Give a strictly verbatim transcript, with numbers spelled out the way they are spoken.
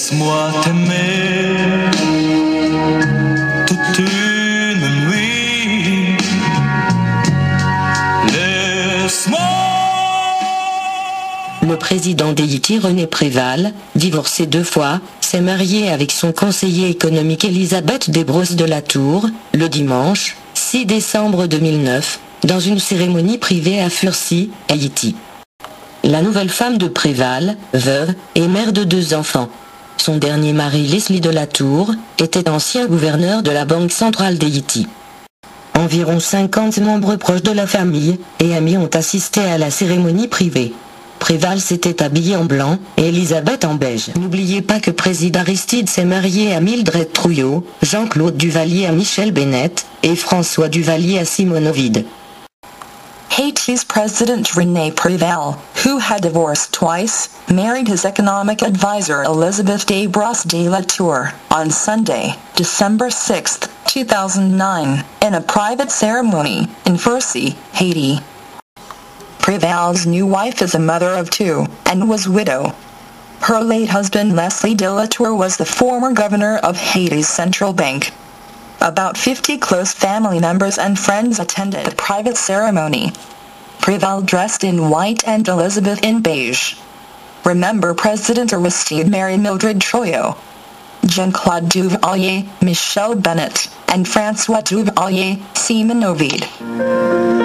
Laisse-moi t'aimer toute une nuit. Laisse-moi. Le président d'Haiti Rene Preval, divorcé deux fois, s'est marié avec son conseiller économique Elisabeth Debrosse de Latour, le dimanche six décembre deux mille neuf, dans une cérémonie privée à Furcy, Haïti. La nouvelle femme de Preval, veuve, est mère de deux enfants. Son dernier mari Leslie Delatour était ancien gouverneur de la Banque centrale d'Haïti. Environ cinquante membres proches de la famille et amis ont assisté à la cérémonie privée. Preval s'était habillé en blanc et Elisabeth en beige. N'oubliez pas que président Aristide s'est marié à Mildred Trouillot, Jean-Claude Duvalier à Michel Bennett et François Duvalier à Simone Ovide. Haiti's President Rene Preval, who had divorced twice, married his economic advisor Elisabeth Debrosse de Latour on Sunday, December sixth, two thousand nine, in a private ceremony in Furcy, Haiti. Preval's new wife is a mother of two and was widow. Her late husband Leslie Delatour was the former governor of Haiti's central bank. About fifty close family members and friends attended the private ceremony. Preval dressed in white and Elisabeth in beige. Remember President Aristide married Mildred Trouillot, Jean-Claude Duvalier, Michel Bennett, and François Duvalier, Simone Ovide.